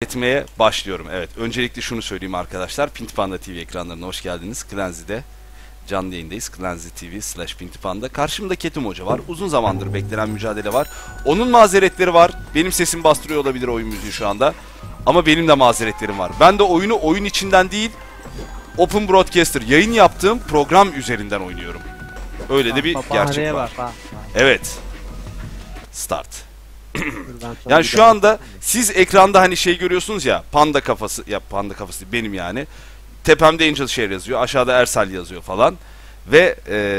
etmeye başlıyorum. Evet, öncelikle şunu söyleyeyim arkadaşlar. Pintipanda TV ekranlarına hoş geldiniz. Clanzy'de canlı yayındayız. Clanzy TV/Pintipanda. Karşımda Ketum Hoca var. Uzun zamandır beklenen mücadele var. Onun mazeretleri var. Benim sesim bastırıyor olabilir oyun müziği şu anda. Ama benim de mazeretlerim var. Ben de oyunu oyun içinden değil, Open Broadcaster yayın yaptığım program üzerinden oynuyorum. Öyle de bir gerçek var. Evet. Start. Yani şu anda siz ekranda hani şey görüyorsunuz ya, panda kafası, ya panda kafası değil, benim yani. Tepemde Angel Share yazıyor, aşağıda Ersel yazıyor falan. Ve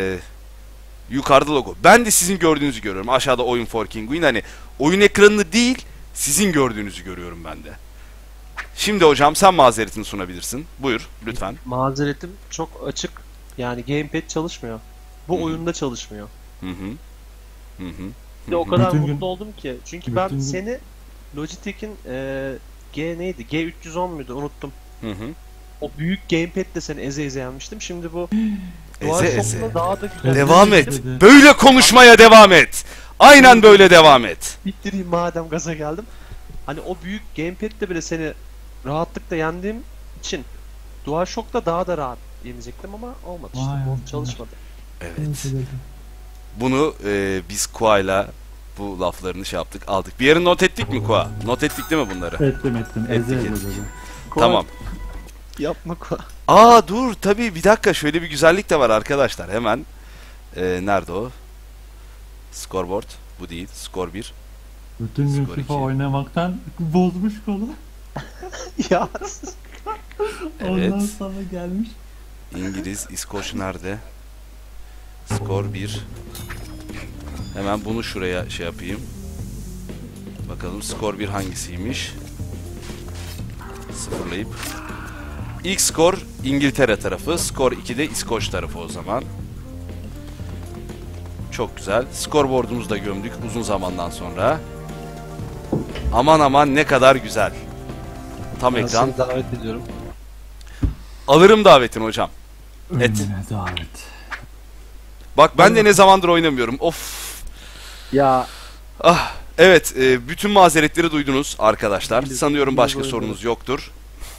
yukarıda logo. Ben de sizin gördüğünüzü görüyorum. Aşağıda Oyun for Kinguin, hani oyun ekranını değil, sizin gördüğünüzü görüyorum ben de. Şimdi hocam sen mazeretini sunabilirsin. Buyur lütfen. Mazeretim çok açık. Yani gamepad çalışmıyor. Bu oyunda çalışmıyor. Hı hı. Hı hı. Bir de o kadar Bütün mutlu gün- oldum ki. Çünkü ben bütün gün- seni Logitech'in G neydi? G310 muydu? Unuttum. Hı hı. O büyük gamepad'le seni eze eze yenmiştim. Şimdi bu Eze eze. DualShock'la daha da güzel. Devam et. Dedi. Böyle konuşmaya devam et. Aynen böyle devam et. Bittireyim madem gaza geldim. Hani o büyük gamepad'le bile seni rahatlıkla yendiğim için DualShock'ta daha da rahat yenecektim ama olmadı işte. Vay Bu arkadaş. çalışmadı. Evet. Bunu biz Kua'yla bu laflarını şey yaptık, aldık. Bir yere not ettik mi Kua? Not ettik değil mi bunları? Ettim. Eze Ettik, eze ettik. dedi. Tamam. Yapma Koa. Aa dur, tabii bir dakika, şöyle bir güzellik de var arkadaşlar. Hemen nerede o? Scoreboard. Bu değil. Skor 1. Bütün gün Skor FIFA 2. oynamaktan bozmuş kolu. Ya Evet. Ondan sonra gelmiş. İngiliz, İskoç nerede? Skor 1. Hemen bunu şuraya şey yapayım. Bakalım skor 1 hangisiymiş? Sıfırlayıp. İlk skor İngiltere tarafı, skor 2 de İskoç tarafı o zaman. Çok güzel. Skorboard'umuzu da gömdük uzun zamandan sonra. Aman aman ne kadar güzel. Tam ben ekran. seni davet ediyorum. Alırım davetini hocam. Et. Önüne davet. Bak ben de ne zamandır oynamıyorum. Of. Ya Ah. Evet, bütün mazeretleri duydunuz arkadaşlar. Sanıyorum başka İngiliz sorunuz yoktur.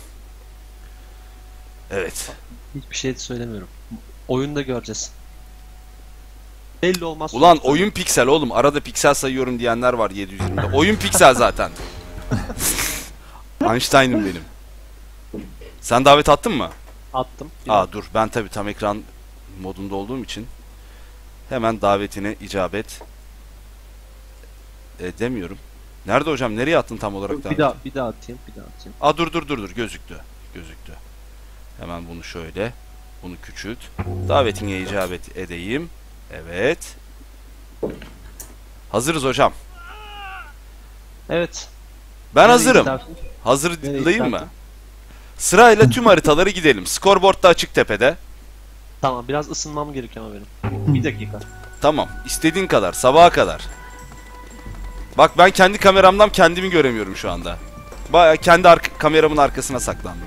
Evet. hiçbir şey söylemiyorum. Oyunda göreceğiz. Belli olmaz. Ulan sonuçta. oyun piksel oğlum. Arada piksel sayıyorum diyenler var 720'de. Oyun piksel zaten. Einstein'ım benim. Sen davet attın mı? Attım. Aa dur, ben tabii tam ekran modunda olduğum için hemen davetine icabet demiyorum. Nerede hocam? Nereye attın tam olarak bir daveti? daha atayım, bir daha atayım. Aa dur, gözüktü. Hemen bunu şöyle, bunu küçült. Davetine icabet edeyim. Evet. Hazırız hocam. Evet. Ben Nereye hazırım. istersin? Hazırlayayım mı? istersen? Sırayla tüm haritaları gidelim. Scoreboard da açık tepede. Tamam, biraz ısınmam gerekiyor ama benim. Bir dakika. Tamam. İstediğin kadar. Sabaha kadar. Bak ben kendi kameramdan kendimi göremiyorum şu anda. Baya kendi kameramın arkasına saklandım.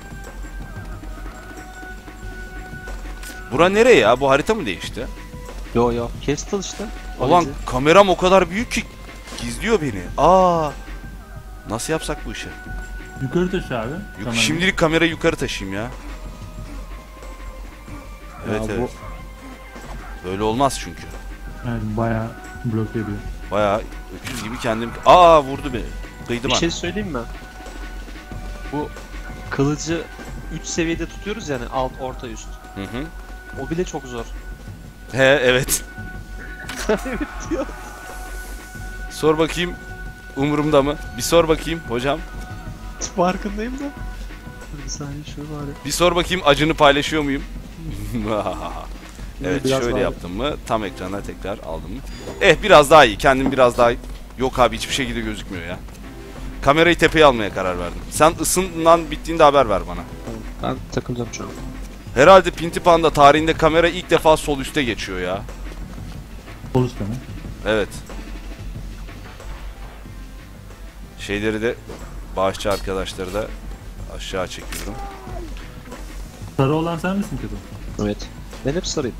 Bura nereye ya? Bu harita mı değişti? Yo. Kestel işte. O Ulan bizi. kameram o kadar büyük ki gizliyor beni. Aa! Nasıl yapsak bu işi? Yukarı taşı abi. Kamerayı. Şimdilik kamerayı yukarı taşıyayım ya. Evet Ya evet. Böyle olmaz çünkü. Evet, bayağı blok ediyor. Bayağı öküz gibi kendim... Aa vurdu beni. Kıydı Bir bana. şey söyleyeyim mi? Bu kılıcı 3 seviyede tutuyoruz yani alt, orta, üst. Hı hı. O bile çok zor. He evet. Evet diyor. Sor bakayım. Umurumda mı? Bir sor bakayım hocam. Farkındayım da. Dur bir saniye şunu bari. Bir sor bakayım acını paylaşıyor muyum? Evet Biraz şöyle daha- yaptım mı? Tam ekrana tekrar aldım mı? Biraz daha iyi. Kendim biraz daha... Yok abi hiçbir şekilde gözükmüyor ya. Kamerayı tepeye almaya karar verdim. Sen ısından bittiğinde haber ver bana. Ben takılacağım şu an. Herhalde Pintipanda tarihinde kamera ilk defa sol üste geçiyor ya. Sol üstte mi? Evet. Şeyleri de bağışçı arkadaşları da aşağı çekiyorum. Sarı olan sen misin Kedo? Evet. Ben hep sarayım.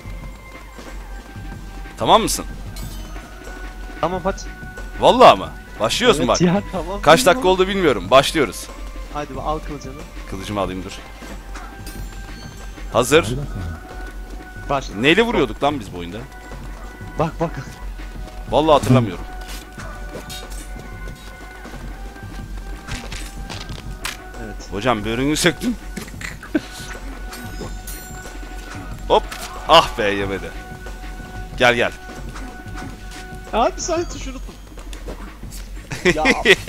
Tamam mısın? Tamam hadi. Vallahi mı? Başlıyoruz mu bak? Ya tamam. Kaç dakika oldu bilmiyorum. Başlıyoruz. Hadi al kılıcını. Kılıcımı alayım dur. Hazır. Hadi bakalım. Başla. Neyle vuruyorduk lan biz bu oyunda? Bak bak. Vallahi hatırlamıyorum. Evet. Hocam böğrünü söktün. Hop. Ah be yemedi. Gel gel. Abi sen tuşunu tut. Ya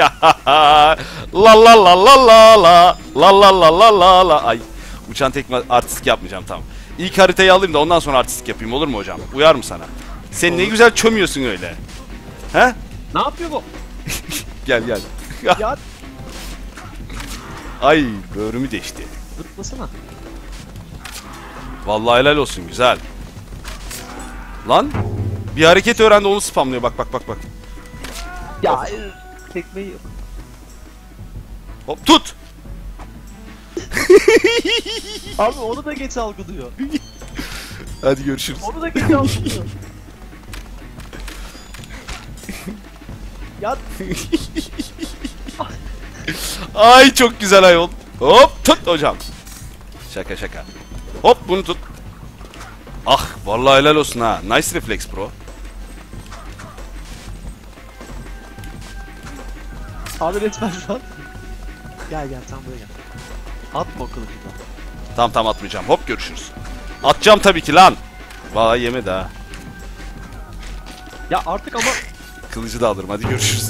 la la la la la la la la la la la la. Ay uçan tekme artistik yapmayacağım, tamam. İlk haritayı alayım da ondan sonra artistik yapayım, olur mu hocam? Uyar mı sana? Sen ne Olur. güzel çömüyorsun öyle. He? ne yapıyor bu? Gel gel. Ya Ay böğrümü deşti. zıplasana. Vallahi helal olsun, güzel. Lan bir hareket öğrendi, onu spamlıyor, bak bak bak bak. Ya tekmeyi Hop tut. abi onu da geç algılıyor. Hadi görüşürüz. Onu da geç algılıyor. Ya Ay çok güzel ayol. Hop tut hocam. Şaka şaka. Hop bunu tut. Ah vallahi helal olsun ha. Nice reflex bro. abi resmen şu an. Gel gel sen buraya gel. Atma o kılıcı da. Tamam tamam atmayacağım. Hop görüşürüz. Atacağım tabii ki lan. Vallahi yemedi ha. Ya artık ama. Kılıcı da alırım, hadi görüşürüz.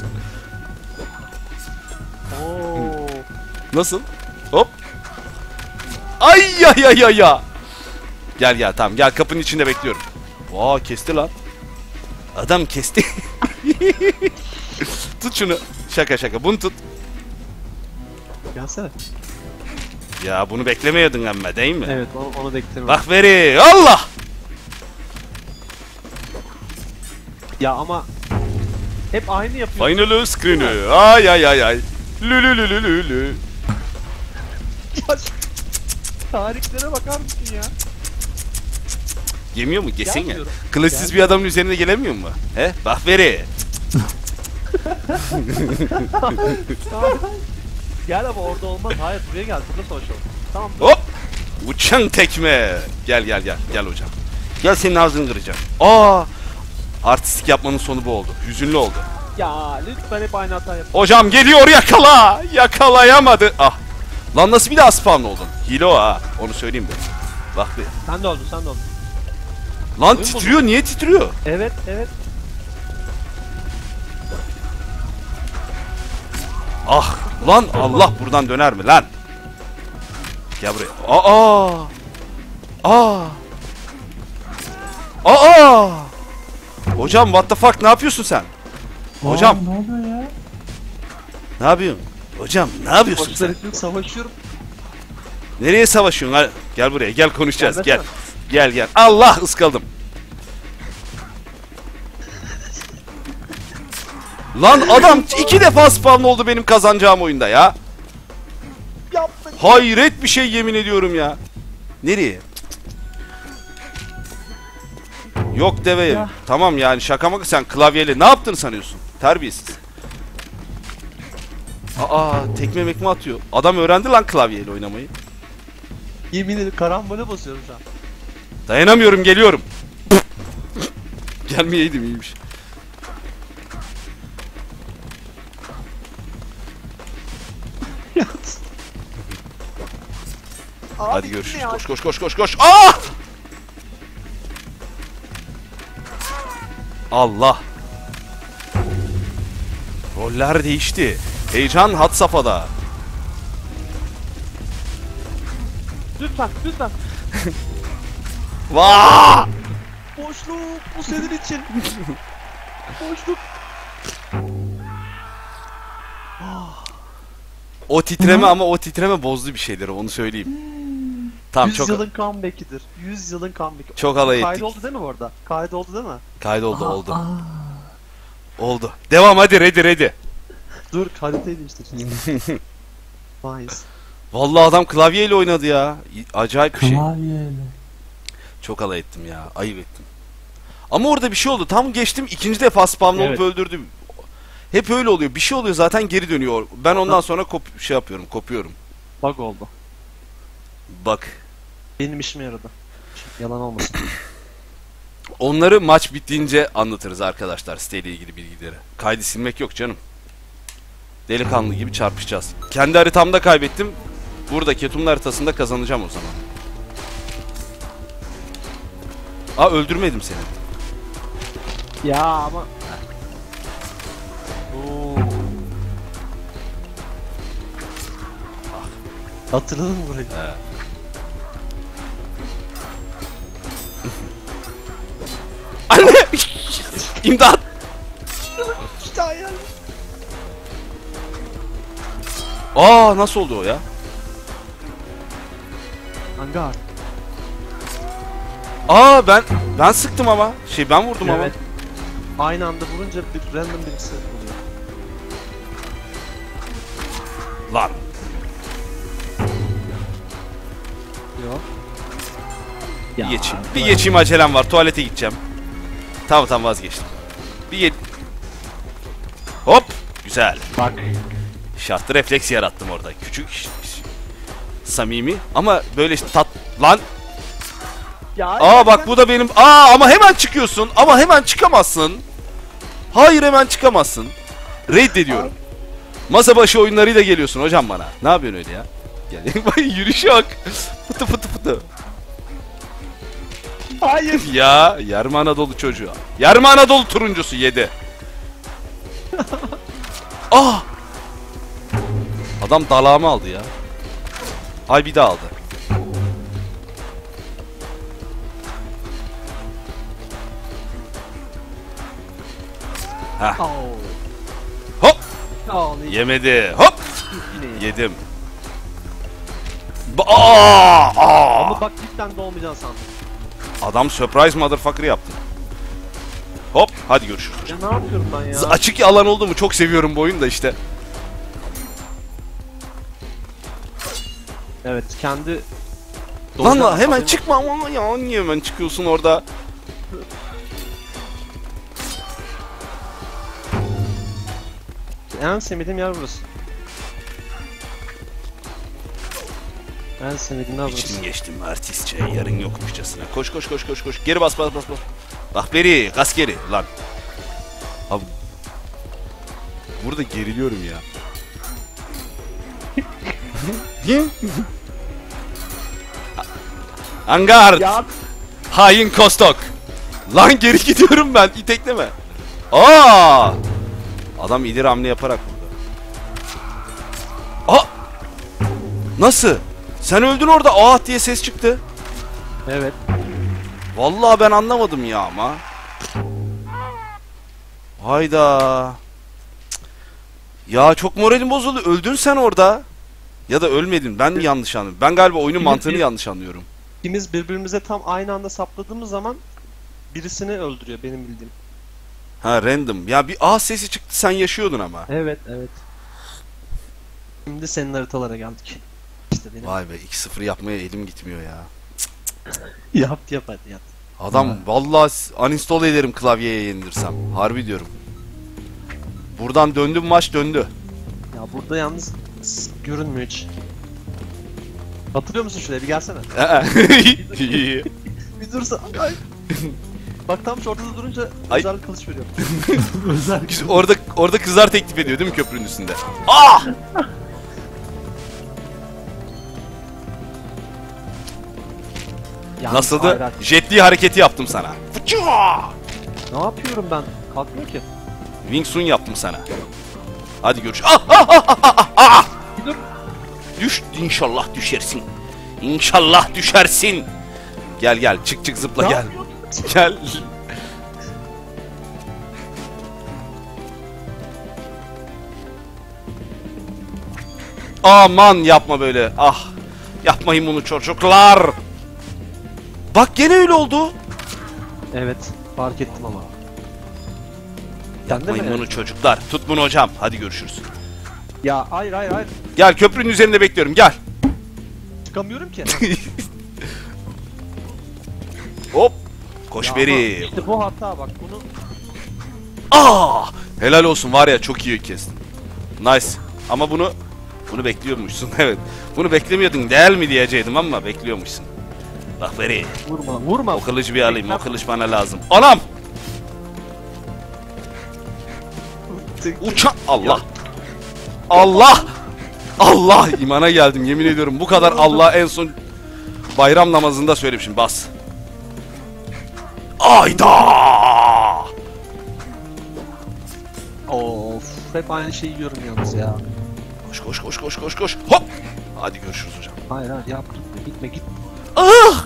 Oo. Nasıl? Hop. Ay ya ya ya ya. Gel gel tamam gel, kapının içinde bekliyorum. Vaa kesti lan. Adam kesti. Tut şunu. Şaka şaka bunu tut. Gelsene. Ya bunu beklemiyordun ama değil mi? Evet onu beklemiyorum. Bak veri. Allah. Ya ama hep aynı yapıyor. Final screen'ü. Ay ay ay ay. Lü lü lü lü lü lü. Ya şu tarihlere bakar mısın ya? Yemiyor mu? Gesene. Gelmiyorum. Klassiz bir adamın üzerine gelemiyor mu? He? Bak veri. Gel ama orada olmaz. Hayır buraya gel. Burada savaşalım. Tamam. Hop. Uçan tekme. Gel gel gel. Gel hocam. Gel senin ağzını kıracağım. Aa. Artistik yapmanın sonu bu oldu. Hüzünlü oldu. Ya lütfen hep aynı hata yap. Hocam geliyor, yakala. Yakalayamadı. Ah. Lan nasıl bir daha spawn oldun? Hile o ha. Onu söyleyeyim de. Bak bir. Sen de oldun sen de oldun. Lan Oyun titriyor. Niye titriyor? Evet evet. Ah. Lan Allah buradan döner mi lan? Gel buraya. Aa. Aa. Aa. Hocam what the fuck, ne yapıyorsun sen? Hocam. Aa, ne oluyor ya? Ne yapıyorsun? Hocam ne yapıyorsun Boşlar sen? için savaşıyorum. Nereye savaşıyorsun? Ha, gel buraya, gel konuşacağız. Gel. Gelsene. Gel gel. Allah ıskaladım. Lan adam 2 defa spawn oldu benim kazanacağım oyunda ya. Yapma. Hayret bir şey, yemin ediyorum ya. Nereye? Yok deve. Ya. Tamam yani şaka maka, sen klavyeyle ne yaptığını sanıyorsun? Terbiyesiz. Aa tekme mekme atıyor. Adam öğrendi lan klavyeyle oynamayı. Yemin ederim karambole basıyorum şu an. Dayanamıyorum, geliyorum. Gelmeyeydim iyiymiş. Hadi görüşürüz. Koş koş koş koş koş. Aa! Allah. Roller değişti. Heyecan had safhada. Lütfen lütfen. Vaa! Boşluk bu senin için. Boşluk. O titreme ama o titreme bozdu bir şeyleri, onu söyleyeyim. Tamam 100 çok yılın comeback'idir. 100 yılın comeback'i. çok alay ettik. Kaydoldu değil mi bu arada? Kaydoldu değil mi? Kaydoldu oldu. Oldu. Devam hadi, ready. Dur haritayı değiştir. Nice. Vallahi adam klavyeyle oynadı ya. Acayip bir şey. Klavyeyle. Çok alay ettim ya. Ayıp ettim. Ama orada bir şey oldu. Tam geçtim, ikinci defa spamla olup Evet. öldürdüm. Hep öyle oluyor. Bir şey oluyor zaten geri dönüyor. Ben ondan sonra kopuyorum. Bug oldu. Bak. Benim işime yaradı. Yalan olmasın. Onları maç bittiğince anlatırız arkadaşlar siteyle ilgili bilgileri. Kaydı silmek yok canım. Delikanlı gibi çarpışacağız. Kendi haritamda kaybettim. Burada Ketum'un haritasında kazanacağım o zaman. Aa, öldürmedim seni. Ya ama... Oo. Hatırladın mı burayı? He. Anne! İmdat! İşte hayal. Aa, nasıl oldu o ya? Hangar. Aa, ben sıktım ama. Ben vurdum Evet. Aynı anda vurunca bir random birisi oluyor. ama. Lan. Yok. Bir geçeyim, acelem var. Tuvalete gideceğim. Tamam vazgeçtim. Hop! Güzel. Bak. Şahtı refleks yarattım orada. Küçük, samimi ama böyle lan. Ya, Aa bak, bu da benim. Ama hemen çıkıyorsun. Ama hemen çıkamazsın. Hayır, hemen çıkamazsın. Reddediyorum. Masa başı oyunlarıyla geliyorsun hocam bana. Ne yapıyorsun öyle ya? Gel. Bak, yürüyüşe bak. Fıtı. Hayır. Ya yarım Anadolu çocuğu. Yarım Anadolu turuncusu yedi. Adam dalağımı aldı ya. Ay, bir daha aldı. Heh. Oh. Hop! Oh, Yemedi. Hop! yine. Yedim. Ama bak cidden de olmayacağını sandım. Adam surprise motherfucker yaptı. Hop, hadi görüşürüz. Ya ne yapıyorum ben ya? Açık alan oldu mu çok seviyorum bu oyunu da işte. Evet, kendi... Lan hemen çıkma ama ya, niye hemen çıkıyorsun orada? En sevmediğim yer burası. En sevmediğim yer burası. İçim geçtim artistçe, yarın yokmuşçasına. Koş. Geri bas. Bak beri, gaz geri lan. Abi, burada geriliyorum ya. Angard! Ya Hain Kostok! Lan geri gidiyorum ben, itekleme. Adam ileri hamle yaparak vurdu. Nasıl? Sen öldün orada, diye ses çıktı. evet. Vallahi ben anlamadım ya ama. Hayda. Ya çok moralim bozuldu. Öldün sen orada. Ya da ölmedin. Ben mi yanlış anladım? Ben galiba oyunun mantığını yanlış anlıyorum. İkimiz birbirimize tam aynı anda sapladığımız zaman birisini öldürüyor benim bildiğim. Ha, random. Ya bir sesi çıktı, sen yaşıyordun ama. Evet. Şimdi senin haritalara geldik. İşte benim. Vay be, 2-0 yapmaya elim gitmiyor ya. Yap hadi yap. Adam vallahi uninstall ederim klavyeye yenilirsem. Harbi diyorum. Buradan döndü, maç döndü. Ya burada yalnız görünmüyor hiç. Hatırlıyor musun şuraya, bir gelsene. Bir dursa. Ay. Bak tam şu ortada durunca Ay. özel kılıç veriyor. Özel. Orada kızlar teklif ediyor değil mi köprünün üstünde? Yalnız Nasıldı? hayır. Jet Li hareketi yaptım sana. Ne yapıyorum ben? Kalkmıyor ki. Wing Chun yaptım sana. Hadi görüş. Bir dur. Düş, inşallah düşersin. İnşallah düşersin. Gel, çık zıpla Ne gel. yapıyorsun? Gel. Aman yapma böyle. Yapmayın bunu çocuklar. Bak gene öyle oldu. Evet, fark ettim ama. Sen de mi? Yapmayın bunu çocuklar. Tut bunu hocam. Hadi görüşürüz. Ya hayır. Gel, köprünün üzerinde bekliyorum. Gel. Çıkamıyorum ki. Hop. Koş Ya beri. ama İşte bu hata bak bunu. Helal olsun var ya, çok iyi kestin. Nice. Ama bunu bekliyormuşsun. Evet. Bunu beklemiyordun değil mi diyeceydim ama bekliyormuşsun. Bak veri. Vurma. O kılıcı bir alayım. O kılıç bana lazım. Anam! Uçan Allah. Allah! Allah! İmana geldim yemin ediyorum. Bu kadar Allah en son bayram namazında söylemişim. Bas. Ayda! Of, hep aynı şeyi yiyorum yalnız ya. Koş. Hop! Hadi görüşürüz hocam. Hayır yap, gitme. Ah!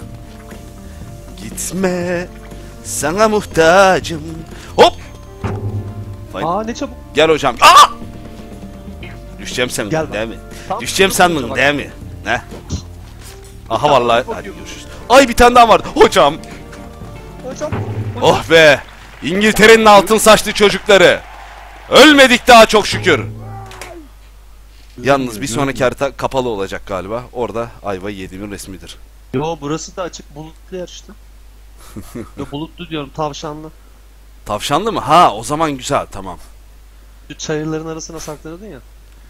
Gitme. Sana muhtacım. Hop! Vay. Ne çabuk. Gel hocam. Ah! Düşeceğim sandın Gel değil mi? Tam Düşeceğim sandın bak. değil mi? Ne? Aha tane vallahi. bakıyorum. Hadi görüşürüz. Ay bir tane daha vardı. Hocam. Hocam. Oh be. İngiltere'nin altın saçlı çocukları. Ölmedik daha çok şükür. Yalnız bir sonraki harita kapalı olacak galiba. Orada ayvayı yediğimin resmidir. Yo, burası da açık, bulutlu yer işte. Yo, bulutlu diyorum, tavşanlı. Tavşanlı mı? Ha o zaman güzel, tamam. Şu çayırların arasına saklanıyordun ya.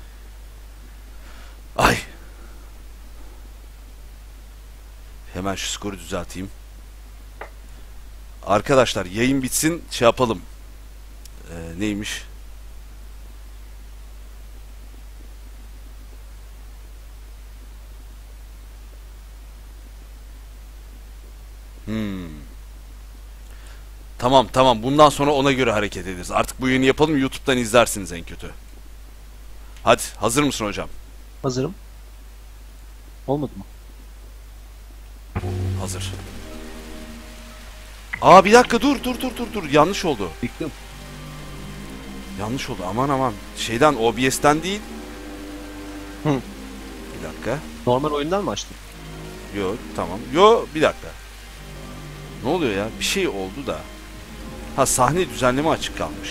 Ay. Hemen şu skoru düzelteyim. Arkadaşlar yayın bitsin şey yapalım. Neymiş? Tamam bundan sonra ona göre hareket ederiz. Artık bu yayını yapalım, YouTube'dan izlersiniz en kötü. Hadi hazır mısın hocam? Hazırım. Olmadı mı? Hazır. Aa bir dakika dur yanlış oldu. Biktim. Yanlış oldu aman. Şeyden OBS'ten değil. Hı. Bir dakika. Normal oyundan mı açtın? Yo tamam. Yo bir dakika. Ne oluyor ya? Bir şey oldu da. Ha sahne düzenleme açık kalmış.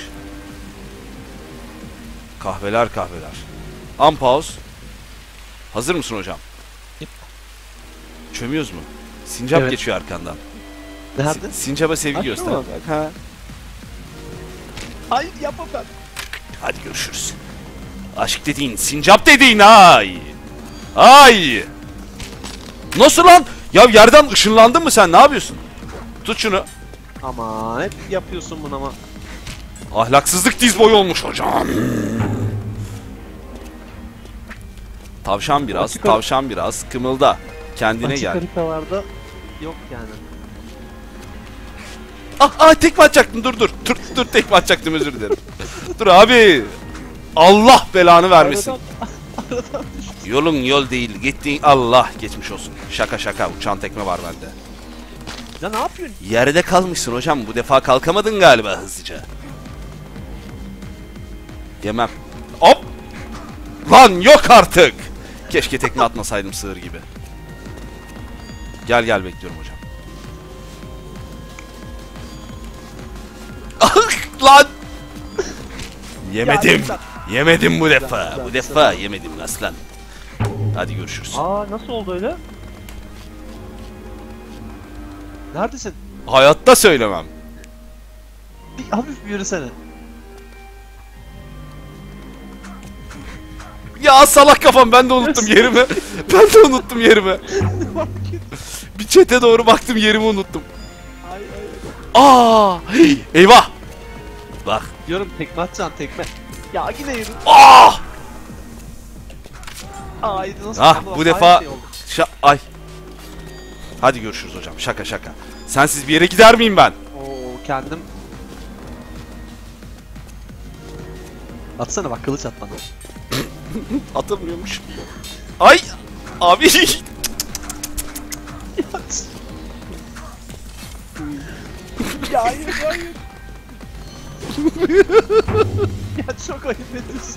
Kahveler. Unpause. Hazır mısın hocam? Yep. Çömüyoruz mu? Sincap Evet. geçiyor arkandan. Nerede? Sincap'a sevgi Açtın göster. mı? Bak, ha. Hayır, yapma ben. Hadi görüşürüz. Aşk dediğin, sincap dediğin ay. Nasıl lan? Ya yerden ışınlandın mı sen? Ne yapıyorsun? Tut şunu. Aman hep yapıyorsun bunu ama. Ahlaksızlık diz boyu olmuş hocam. Tavşan biraz, kımılda. Kendine Açık gel. haritalarda yok yani. Tekme atacaktım, dur tekme atacaktım, özür dilerim. Dur abi. Allah belanı vermesin. Aradan düştüm. Yolun yol değil, gittiğin Allah geçmiş olsun. Şaka, uçan tekme var bende. Ya ne yapıyorsun? Yerde kalmışsın hocam, bu defa kalkamadın galiba hızlıca. Yemem. Hop! Lan yok artık! Keşke tekme atmasaydım sığır gibi. Gel bekliyorum hocam. Lan! Yemedim. Yemedim bu defa. Bu defa yemedim aslan. Hadi görüşürüz. Nasıl oldu öyle? Neredesin? Hayatta söylemem. Bir hafif bir yürüsene. Ya salak kafam, ben de unuttum yerimi. Bir çete doğru baktım, yerimi unuttum. Eyvah. Bak. Diyorum tekme atacaksın, tekme. Ya yine yürü. Nasıl oldu? Bu defa Aynı şey oldu. ay. Hadi görüşürüz hocam. Şaka. Sensiz bir yere gider miyim ben? Kendim. Atsana bak, kılıç at bana. Atamıyormuş. Ay abi. Ya hayır. Ya çok ayıp ediyorsun.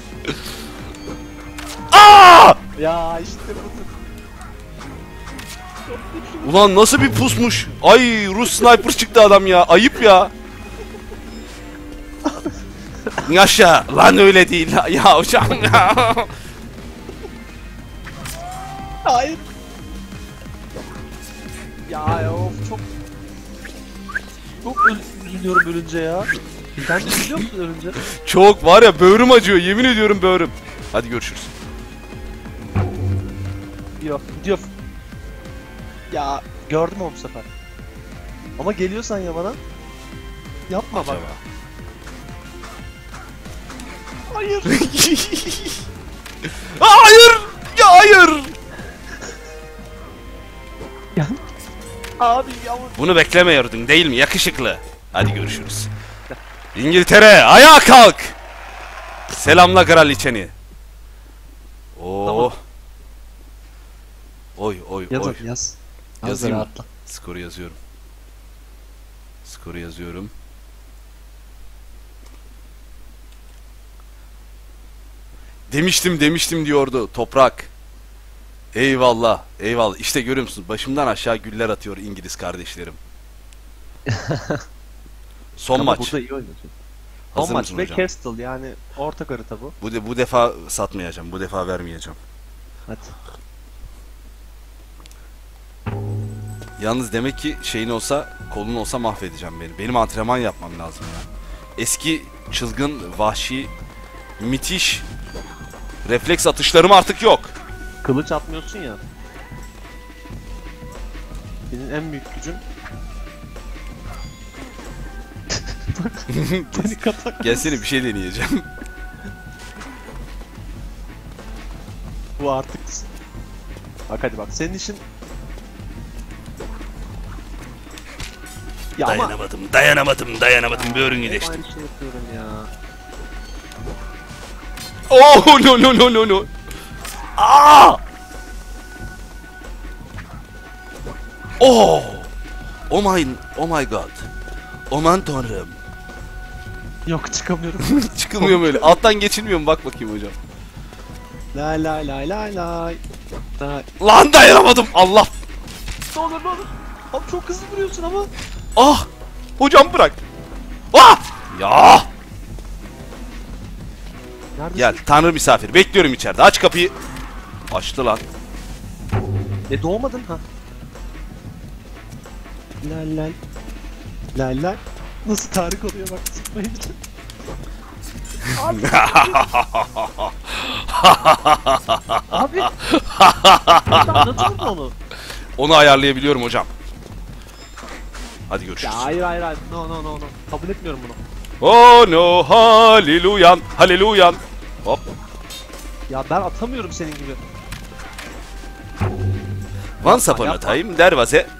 Ya işte budur. Ulan nasıl bir pusmuş. Ay Rus sniper çıktı adam ya. Ayıp ya. Yaşa. Lan öyle değil. Ya hocam ya. Hayır. Ya of çok üzülüyorum ölünce ya. Sen de biliyor musun ölünce? Çok var ya, böğrüm acıyor, yemin ediyorum böğrüm. Hadi görüşürüz. Gidiyor. Gidiyor. Ya gördüm onu bu sefer. Ama geliyorsan ya bana. Yapma bak. Acaba. Hayır. Hayır! Ya hayır! Ya. Abi yavrum. Bunu beklemiyordun değil mi yakışıklı? Hadi görüşürüz. İngiltere ayağa kalk! Selamla kraliçeni. Oo. Tamam. Oy oy Yaz oy. hadi yaz. Yazayım mı? Atla. Skoru yazıyorum. Skoru yazıyorum. Demiştim diyordu toprak. Eyvallah, eyvallah. İşte görüyor musunuz? Başımdan aşağı güller atıyor İngiliz kardeşlerim. Son Ama maç. burada iyi oynuyorsun. Hazır Son maç mısın ve hocam? Castle yani ortak harita bu. Bu defa satmayacağım. Bu defa vermeyeceğim. Hadi. Yalnız demek ki şeyin olsa, kolun olsa mahvedeceğim beni. Benim antrenman yapmam lazım ya. Eski çılgın, vahşi, müthiş refleks atışlarım artık yok. Kılıç atmıyorsun ya. Senin en büyük gücün panik atak. Gelsene bir şey deneyeceğim. Bu artık. Bak hadi bak senin işin. Ya ama dayanamadım. Böğrünü hep deştim. aynı şey yapıyorum ya. Oh no. Aa! Oh! Oh my god. Aman tanrım. Yok çıkamıyorum. Çıkılmıyor mu öyle? Alttan geçilmiyor mu? Bak bakayım hocam. Lay lay lay lay lay. Lay. Lan dayanamadım. Allah. Ne olur. Abi çok hızlı vuruyorsun ama. Ah! Hocam bırak. Ah! Ya! Neredesin? Gel tanrı misafir. Bekliyorum içeride. Aç kapıyı. Açtı lan. Doğmadın ha. Lay lay. Lay lay. Nasıl Tarık oluyor bak sıkmayınca. Abi. Abi. Anladın mı onu? Onu ayarlayabiliyorum hocam. Hadi görüşürüz. Ya hayır. No. Kabul etmiyorum bunu. Oh no, haleluyan. Hop. Ya ben atamıyorum senin gibi. Once upon a time there was a...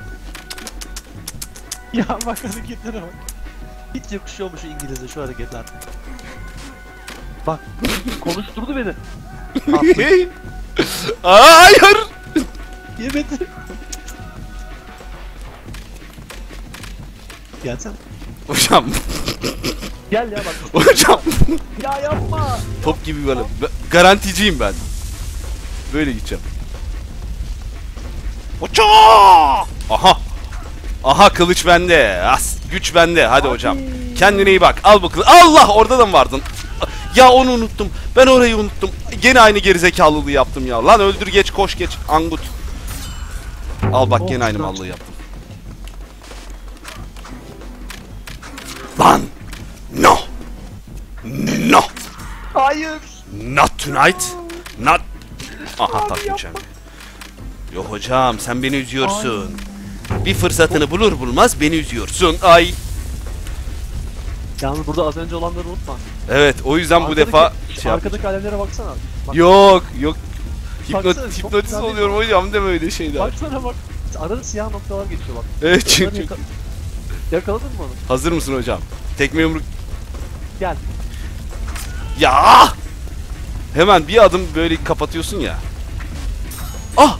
Ya bak hareketlere bak. Hiç yakışıyormuş İngilizce şu hareketler. Bak konuşturdu beni. Attı. Hayır. Yemedi. Gelsene. Hocam, Gel ya bak. hocam. Ya yapma. Top gibi böyle. Garanticiyim ben. Böyle gideceğim. Hoca! Aha kılıç bende. Güç bende. Hadi hocam. Kendine iyi bak. Al bu kılıç. Allah, orada da mı vardın? Ya onu unuttum. Ben orayı unuttum. Gene aynı gerizekalılığı yaptım ya. Lan öldür geç, koş geç. Angut. Al bak, gene aynı mallığı yaptım. Lan! No! No! Hayır. Not tonight. Not... Aha takmayacağım. Yo hocam, sen beni üzüyorsun. Bir fırsatını bulur bulmaz beni üzüyorsun. Ay. Yalnız burada az önce olanları unutma. Evet, o yüzden bu defa şey yap- arkadaki alemlere baksana. Bak, Yok. Baksana, çok Hipnotiz güzel oluyorum hocam, deme öyle şeyler. baksana bak. Arada siyah noktalar geçiyor bak. Evet, Onları çünkü. Yakaladın mı onu? Hazır mısın hocam? Tekme yumruk. Gel. Ya! Hemen bir adım böyle kapatıyorsun ya. Ah!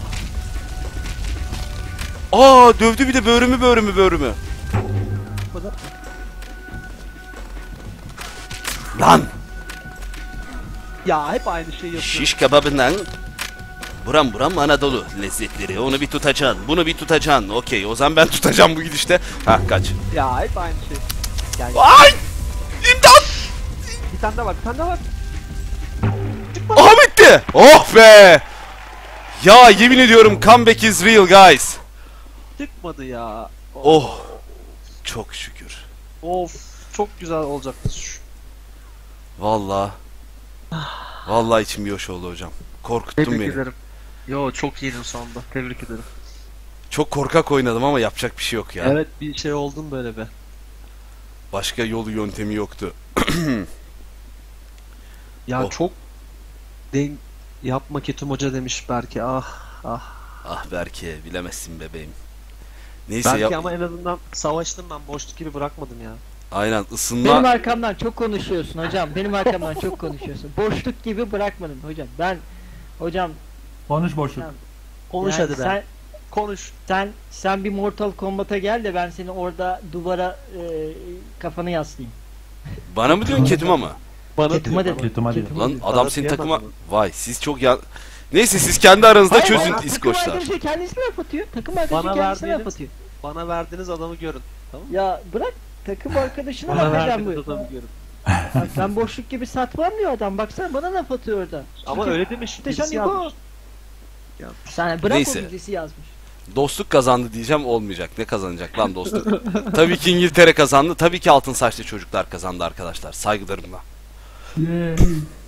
Aa, dövdü bir de böğrümü. Bu kadar. Lan! Ya hep aynı şeyi yapıyor. Şiş kebabından buram Anadolu lezzetleri. Onu bir tutacaksın. Bunu bir tutacaksın. Okey, o zaman ben tutacağım bu gidişte. Ha, kaç. Ya hep aynı şey. Gel. Ay! İmdat! Bir tane daha var. Aha, bitti. Oh be! Ya yemin ediyorum, comeback is real guys. Çıkmadı ya. Oh! Çok şükür. Of. çok güzel olacaktı. Vallahi. Vallahi içim bir hoş oldu hocam. Korkuttun Tebrik beni. ederim. Yo çok iyiydin sonunda. Tebrik ederim. Çok korkak oynadım ama yapacak bir şey yok ya. Evet bir şey oldun böyle be. Başka yolu yöntemi yoktu. Ya Oh. çok yapma Ketum Hoca demiş Berke. Ah ah. Ah Berke, bilemezsin bebeğim. Neyse Belki ya. ama en azından savaştım ben. Boşluk gibi bırakmadım ya. Aynen Benim ısınma. arkamdan çok konuşuyorsun hocam. Benim arkamdan çok konuşuyorsun. Boşluk gibi bırakmadın hocam. Hocam Konuş boşluk. Tamam. Konuş yani hadi be. sen, Konuş. sen bir Mortal Kombat'a gel de ben seni orada duvara kafanı yaslayayım. Bana mı diyorsun Ketum'a mı? Bana Ketum'a diyor, dedim. Ketum'a diyor. Ketum'a Lan diyor. adam Bana senin diyemez takıma... ama. Vay siz çok ya... Neyse siz kendi aranızda Hayır, çözün takım İskoçlar. arkadaşı kendisine laf atıyor. Takım arkadaşı Bana kendisine laf verdiğiniz- atıyor. Bana verdiğiniz adamı görün. Tamam mı? Ya bırak takım arkadaşına Bana laf eden verdiğiniz bu. adamı görün. Bak, ben boşluk gibi satmam diyor adam. Baksana bana laf atıyor orada. Ama öyle demiş. İşte birisi sen bu. yazmış. Sen bırak Neyse. o birisi yazmış. Dostluk kazandı diyeceğim olmayacak. Ne kazanacak lan dostluk? Tabii ki İngiltere kazandı. Tabii ki altın saçlı çocuklar kazandı arkadaşlar. Saygılarımla. Yay.